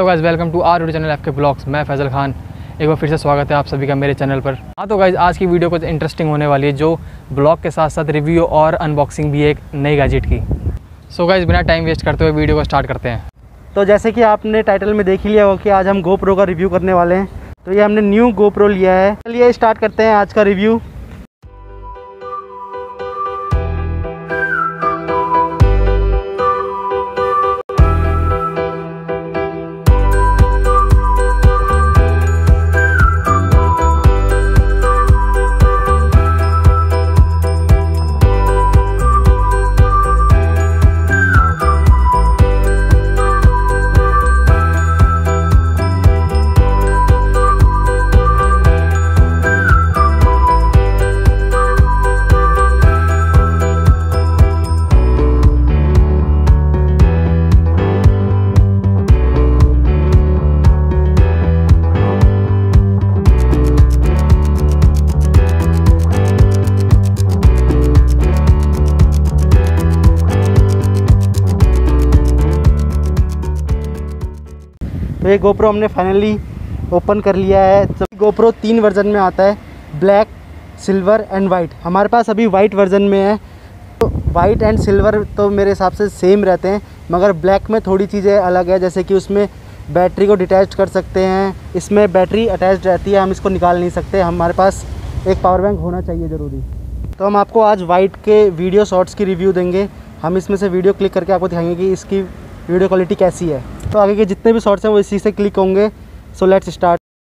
Hello guys, welcome to our YouTube channel FK blogs. मैं फैज़ल खान, एक बार फिर से स्वागत है आप सभी का मेरे चैनल पर। हाँ तो गाइस, आज की वीडियो कुछ इंटरेस्टिंग होने वाली है, जो ब्लॉग के साथ साथ रिव्यू और अनबॉक्सिंग भी है एक नई गैजेट की। सो गाइस, बिना टाइम वेस्ट करते हुए वीडियो को स्टार्ट करते हैं। तो जैसे कि आपने टाइटल में देख ही लिया होगा कि आज हम GoPro का रिव्यू करने वाले हैं। तो ये हमने न्यू GoPro लिया है। चलिए स्टार्ट करते हैं आज का रिव्यू। तो ये GoPro हमने फाइनली ओपन कर लिया है। तो GoPro 3 वर्जन में आता है, ब्लैक, सिल्वर एंड वाइट। हमारे पास अभी वाइट वर्जन में है। तो वाइट एंड सिल्वर तो मेरे हिसाब से सेम रहते हैं, मगर ब्लैक में थोड़ी चीज़ें अलग है। जैसे कि उसमें बैटरी को डिटैच कर सकते हैं, इसमें बैटरी अटैच रहती है, हम इसको निकाल नहीं सकते। हमारे पास एक पावर बैंक होना चाहिए ज़रूरी। तो हम आपको आज वाइट के वीडियो शॉर्ट्स की रिव्यू देंगे। हम इसमें से वीडियो क्लिक करके आपको दिखाएंगे कि इसकी वीडियो क्वालिटी कैसी है। तो आगे के जितने भी शॉर्ट्स हैं वो इसी से क्लिक होंगे। So let's start.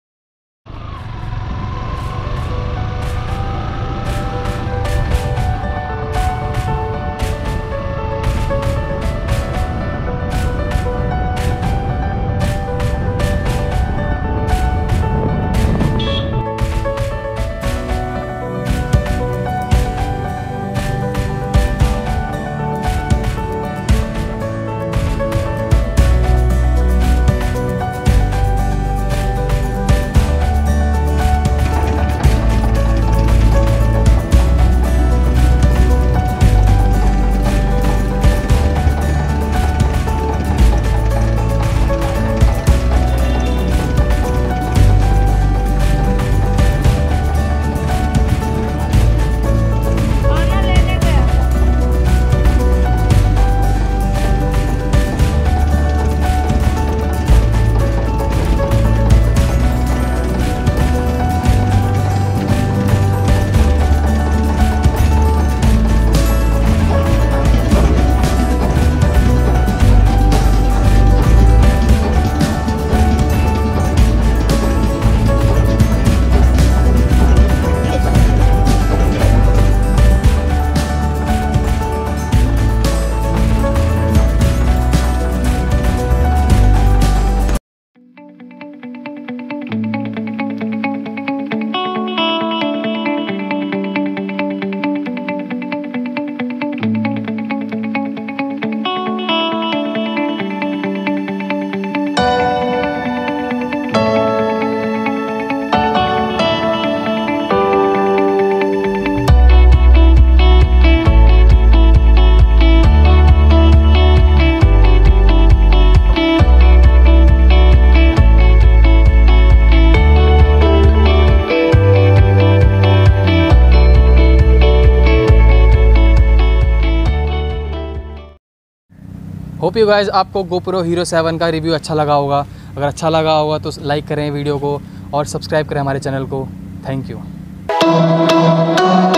Hope you guys, आपको GoPro Hero 7 का रिव्यू अच्छा लगा होगा। अगर अच्छा लगा होगा तो लाइक करें वीडियो को और सब्सक्राइब करें हमारे चैनल को। Thank you.